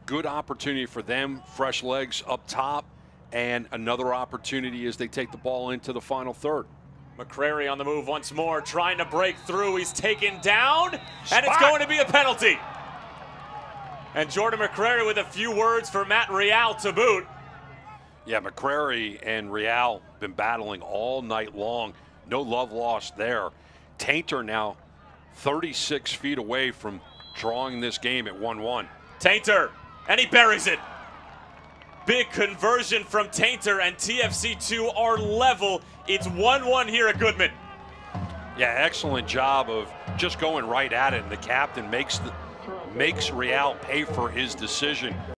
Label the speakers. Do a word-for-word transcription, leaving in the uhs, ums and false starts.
Speaker 1: good opportunity for them, fresh legs up top, and another opportunity as they take the ball into the final third.
Speaker 2: McCrary on the move once more, trying to break through. He's taken down,
Speaker 1: Spot.
Speaker 2: and it's going to be a penalty. And Jordan McCrary with a few words for Matt Real to boot.
Speaker 1: Yeah, McCrary and Real been battling all night long. No love lost there. Taintor now thirty-six feet away from drawing this game at one one.
Speaker 2: Taintor, and he buries it. Big conversion from Taintor, and T F C two are level. It's one one here at Goodman.
Speaker 1: Yeah, excellent job of just going right at it, and the captain makes the, makes Real pay for his decision.